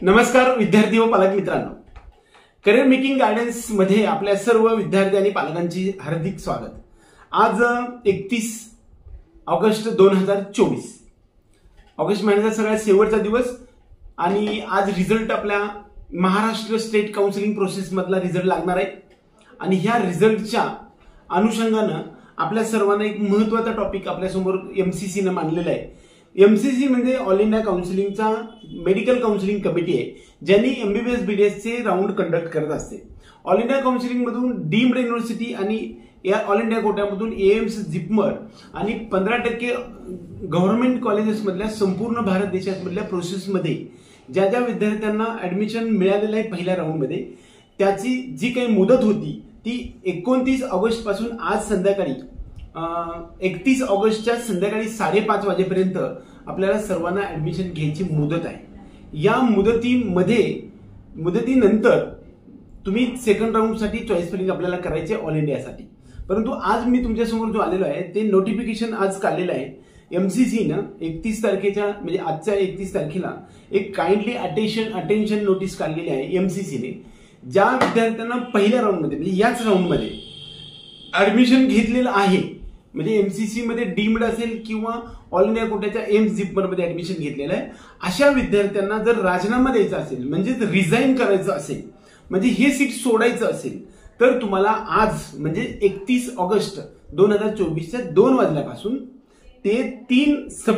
नमस्कार विद्यार्थी व पालक मित्रांनो, करिअर मेकिंग गायडन्स मध्ये आपल्या सर्व विद्यार्थी आणि पालकांची हार्दिक स्वागत। आज 31 ऑगस्ट 2024 ऑगस्ट महिन्याचा सगळ्यात शेवटचा दिवस आणि आज रिझल्ट आपल्या महाराष्ट्र स्टेट काउन्सिलिंग प्रोसेस मधला रिझल्ट लागणार आहे आणि ह्या रिझल्टच्या अनुषंगाने आपल्या सर्वांना एक महत्त्वाचा टॉपिक आपल्या समोर एमसीसी ने मांडलेला आहे। एमसीसी म्हणजे ऑल इंडिया काउन्सिलिंगचा मेडिकल काउन्सिलिंग कमिटी आहे ज्यांनी एमबीबीएस बीडीएस चे राउंड कंडक्ट करत असते। ऑल इंडिया काउन्सिलिंग मधून डीम्ड युनिव्हर्सिटी आणि या ऑल इंडिया कोट्यामधून एम्स जिपमर आणि 15% गव्हर्नमेंट कॉलेजेस मधल्या संपूर्ण भारत देशातल्या प्रोसेस मध्ये ज्या ज्या विद्यार्थ्यांना ऍडमिशन मिळालेलं आहे पहिल्या राउंड मध्ये त्याची जी काही मुदत होती ती 29 ऑगस्ट पासून आज संध्याकाळी 31 ऑगस्टच्या संध्याकाळी 5:30 वाजेपर्यंत आपल्याला सर्वांना ऍडमिशन घ्यायची मुदत आहे। या मुदतीनंतर तुम्ही सेकंड राउंड साठी चॉईस फिलिंग आपल्याला करायचे ऑल इंडियासाठी। परंतु आज मी तुमच्यासमोर जो आलेलो आहे ते नोटिफिकेशन आज काढलेलं आहे एमसीसी ने 31 तारखेच्या म्हणजे आजच्या 31 तारखेला एक काइंडली अटेन्शन नोटीस काढलेली आहे एमसीसी ने। ज्या विद्यार्थ्यांना पहिल्या राउंड मध्ये म्हणजे याच राउंड मध्ये ऍडमिशन घेतलेलं आहे म्हणजे एमसीसी मध्ये डीम्ड असेल किंवा ऑल इंडिया कोट्याच्या एम्स जिपमर मध्ये ऍडमिशन घेतलेलं आहे अशा विद्यार्थ्यांना जर राजीनामा द्यायचा असेल म्हणजे रिझाइन करायचं असेल म्हणजे हे सीट सोडायचं असेल तर तुम्हाला आज म्हणजे 31 ऑगस्ट 2024 च्या 2 वाजल्यापासून ते 3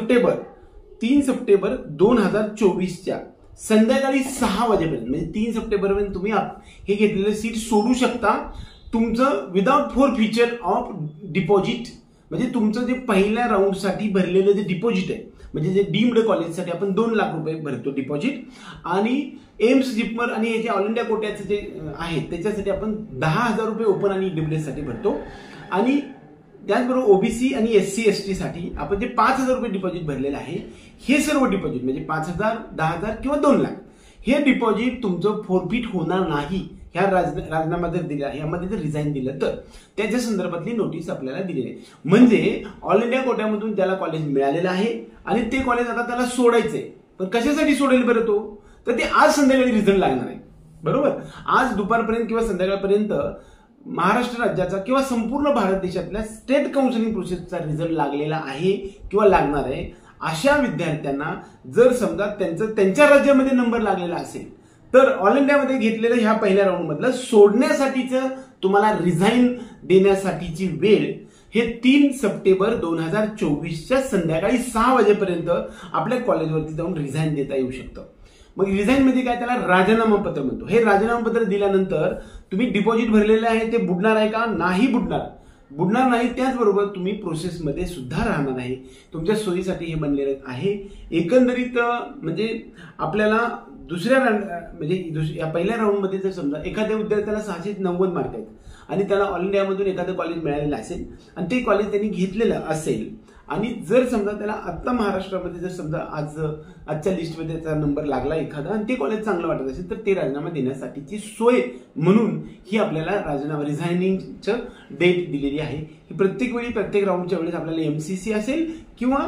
सप्टेंबर 2024 च्या संध्याकाळी 6 वाजेपर्यंत म्हणजे 3 सप्टेंबर पर्यंत तुम्ही हे घेतलेले सीट सोडू शकता तुमचं विदाउट फॉरफिचर ऑफ डिपॉझिट। म्हणजे तुमचं जे पहिल्या राउंड साठी भरलेलं जे डिपॉझिट आहे म्हणजे जे डीम्ड कॉलेजसाठी आपण 2 लाख रुपये भरतो डिपॉझिट आणि एम्स जिपमर आणि याचे ऑल इंडिया कोट्याचे जे आहे त्याच्यासाठी आपण 10,000 रुपये ओपन आणि ईडब्ल्यूएस साठी भरतो आणि त्याचबरोबर ओबीसी आणि एससी एसटी साठी आपण जे 5,000 रुपये डिपॉझिट भरलेलं आहे हे सर्व डिपॉझिट म्हणजे 5,000, 10,000 किंवा 2 लाख हे डिपॉझिट तुमचं फॉरफिट होणार नाही। ह्या राजीनामा जर दिला यामध्ये जर रिझाइन दिलं तर त्याच्या संदर्भातली नोटीस आपल्याला दिलेली आहे। म्हणजे ऑल इंडिया कोट्यामधून त्याला कॉलेज मिळालेलं आहे आणि ते कॉलेज आता त्याला सोडायचंय पण कशासाठी सोडेल बरं तो तर ते आज संध्याकाळी रिझल्ट लागणार आहे बरोबर। आज दुपारपर्यंत किंवा संध्याकाळपर्यंत महाराष्ट्र राज्याचा किंवा संपूर्ण भारत देशातल्या स्टेट काउन्सिलिंग प्रोसेसचा रिझल्ट लागलेला आहे किंवा लागणार आहे। अशा विद्यार्थ्यांना जर समजा त्यांच्या राज्यामध्ये नंबर लागलेला असेल तर ऑल इंडियामध्ये घेतलेलं ह्या पहिल्या राउंड मधलं सोडण्यासाठीचं तुम्हाला रिझाइन देण्यासाठीची वेळ हे 3 सप्टेंबर 2024 च्या संध्याकाळी 6 वाजेपर्यंत आपल्या कॉलेजवरती जाऊन रिझाइन देता येऊ शकतं। मग रिझाइन मध्ये काय त्याला राजीनामा पत्र म्हणतो। हे राजीनामा पत्र दिल्यानंतर तुम्ही डिपॉझिट भरलेलं आहे ते बुडणार आहे का नाही बुडणार नाही। त्याचबरोबर तुम्ही प्रोसेसमध्ये सुद्धा राहणार आहे तुमच्या सोयीसाठी हे बनलेलं आहे। एकंदरीत म्हणजे आपल्याला दुसऱ्या म्हणजे या पहिल्या राउंड मध्ये जर समजा एखाद्या विद्यार्थ्याला 690 मार्क आहेत आणि त्याला ऑल इंडियामधून एखादं कॉलेज मिळालेलं असेल आणि ते कॉलेज त्यांनी घेतलेलं असेल आणि जर समजा त्याला आता महाराष्ट्रामध्ये जर समजा आजच्या लिस्टमध्ये त्याचा नंबर लागला एखादा आणि ते कॉलेज चांगलं वाटत असेल तर ते राजीनामा देण्यासाठीची सोय म्हणून ही आपल्याला राजीनामा रिझायनिंगचं डेट दिलेली आहे। ही प्रत्येक वेळी प्रत्येक राऊंडच्या वेळेस आपल्याला एमसीसी असेल किंवा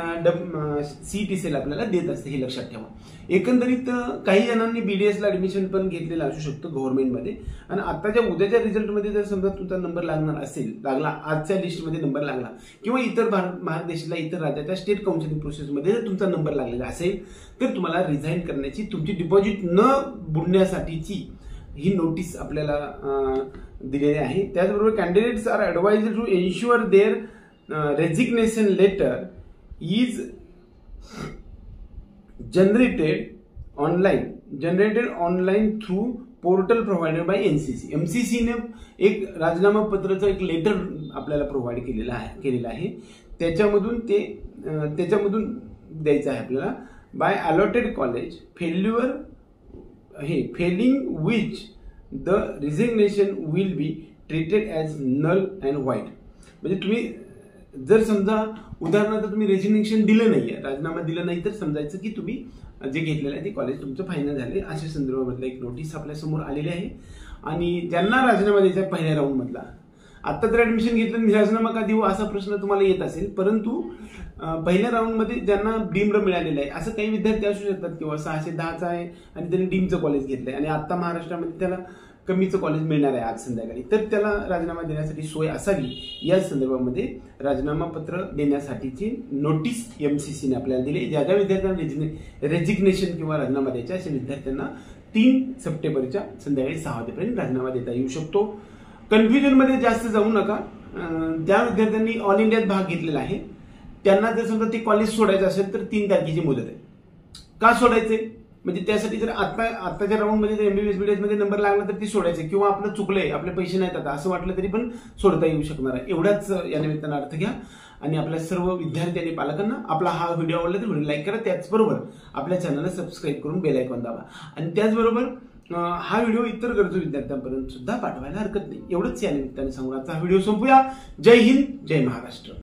सीईटी सेल आपल्याला देत असते हे लक्षात ठेवा। एकंदरीत काही जणांनी बीडीएस ला ऍडमिशन पण घेतलेलं असू शकतं गव्हर्नमेंटमध्ये आणि आताच्या उद्याच्या रिझल्टमध्ये जर समजा तुमचा नंबर लागला आजच्या लिस्टमध्ये नंबर लागला किंवा इतर भारत देशातल्या इतर राज्याच्या स्टेट काउन्सिलिंग प्रोसेसमध्ये जर तुमचा नंबर लागलेला असेल तर तुम्हाला रिझाइन करण्याची तुमची डिपॉझिट न बुडण्यासाठीची ही नोटीस आपल्याला दिलेली आहे। त्याचबरोबर candidates are advised to ensure their resignation letter is generated online through portal provided by NCC। MCC ने एक राजीनामा पत्राचं एक लेटर आपल्याला प्रोव्हाइड केलेलं आहे त्याच्यामधून द्यायचं आहे आपल्याला by allotted college failing which the resignation will be treated as null and void. म्हणजे तुम्ही जर समजा उदाहरणार्थ तुम्ही रेजिग्नेशन दिलं नाहीये राजीनामा दिला नाही तर समजायचं की तुम्ही जे घेतलेलं आहे ते कॉलेज तुमचं फायनल झाले अशा संदर्भामधलं एक नोटीस आपल्या समोर आलेली आहे। आणि ज्यांना राजीनामा द्यायचा पहिल्या राऊंड मधला आता तर ऍडमिशन घेतलं मी राजीनामा का देऊ असा प्रश्न तुम्हाला येत असेल परंतु पहिल्या राऊंडमध्ये ज्यांना डीमला मिळालेलं आहे असं काही विद्यार्थी असू शकतात किंवा 610चा आहे आणि त्यांनी डीमचं कॉलेज घेतलंय आणि आता महाराष्ट्रामध्ये त्याला कमीचं कॉलेज मिळणार आहे आज संध्याकाळी, तर त्याला राजीनामा देण्यासाठी सोय असावी या संदर्भामध्ये राजीनामा पत्र देण्यासाठीची नोटीस MCCने आपल्याला दिली. ज्या ज्या विद्यार्थ्यांना रेजिग्नेशन किंवा राजीनामा द्यायचा अशा विद्यार्थ्यांना 3 सप्टेंबरच्या संध्याकाळी 6 वाजेपर्यंत राजीनामा देता येऊ शकतो. कन्फ्युजनमध्ये जास्त जाऊ नका. ज्या विद्यार्थ्यांनी ऑल इंडियात भाग घेतलेला आहे त्यांना जर समजा ते कॉलेज सोडायचं असेल तर 3 तारखेची मुदत आहे. का सोडायचंय म्हणजे त्यासाठी जर आताच्या राऊंडमध्ये जर MBBS BDS मध्ये नंबर लागला तर ती सोडायचे किंवा आपलं चुकलंय, आपले पैसे नाहीत आता असं वाटलं तरी पण सोडता येऊ शकणार आहे. एवढाच या निमित्तानं अर्थ घ्या आणि आपल्या सर्व विद्यार्थी आणि पालकांना आपला हा व्हिडिओ आवडला तर व्हिडिओ लाईक करा. त्याचबरोबर आपल्या चॅनलला सबस्क्राईब करून बेल आयकॉन दाबा आणि त्याचबरोबर हा व्हिडिओ इतर गरजू विद्यार्थ्यांपर्यंत सुद्धा पाठवायला हरकत नाही. एवढंच या निमित्ताने सांगून आजचा व्हिडिओ संपूया. जय हिंद, जय महाराष्ट्र.